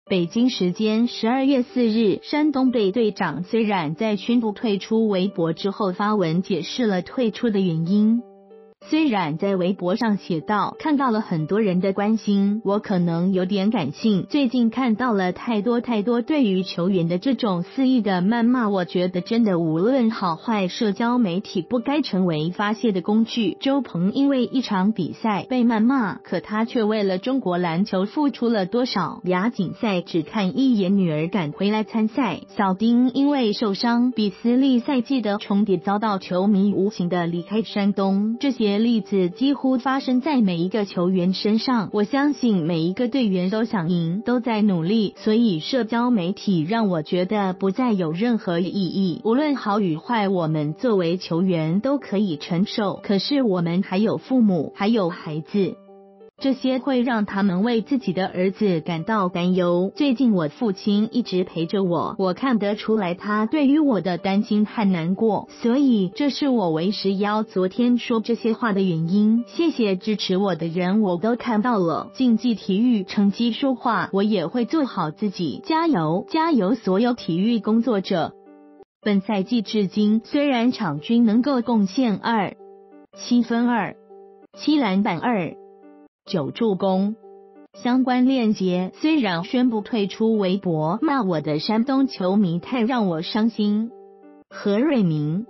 北京时间12月4日，山东队队长虽然在宣布退出微博之后发文解释了退出的原因。虽然在微博上写道，看到了很多人的关心，我可能有点感性，最近看到了太多对于球员的这种肆意的谩骂，我觉得真的无论好坏，社交媒体不该成为发泄的工具。周鹏因为一场比赛被谩骂，可他却为了中国篮球付出了多少？亚锦赛只看一眼女儿赶回来参赛，小丁因为受伤比斯利赛季的重叠遭到球迷无情的离开山东，这些例子几乎发生在每一个球员身上。我相信每一个队员都想赢，都在努力，所以社交媒体让我觉得不再有任何意义。无论好与坏，我们作为球员都可以承受，可是我们还有父母，还有孩子，这些会让他们为自己的儿子感到担忧。最近我父亲一直陪着我，我看得出来他对于我的担心和难过，所以这是我为时要昨天说这些话的原因。谢谢支持我的人，我都看到了。竞技体育成绩说话，我也会做好自己，加油加油，所有体育工作者。本赛季至今，虽然场均能够贡献7分7篮板9助攻。相关链接。虽然宣布退出微博，骂我的山东球迷太让我伤心。何瑞明。